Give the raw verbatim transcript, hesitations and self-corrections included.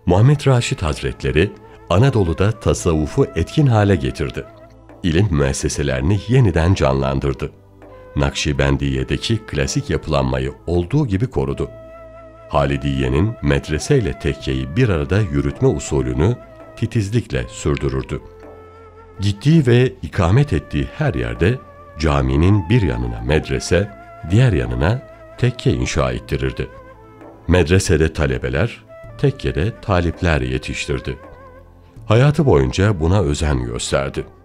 Muhammed Raşid Hazretleri Anadolu'da tasavvufu etkin hale getirdi. İlim müesseselerini yeniden canlandırdı. Nakşibendiye'deki klasik yapılanmayı olduğu gibi korudu. Halidiye'nin medreseyle tekkeyi bir arada yürütme usulünü titizlikle sürdürürdü. Gittiği ve ikamet ettiği her yerde caminin bir yanına medrese, diğer yanına tekke inşa ettirirdi. Medresede talebeler, tekkede talipler yetiştirdi. Hayatı boyunca buna özen gösterdi.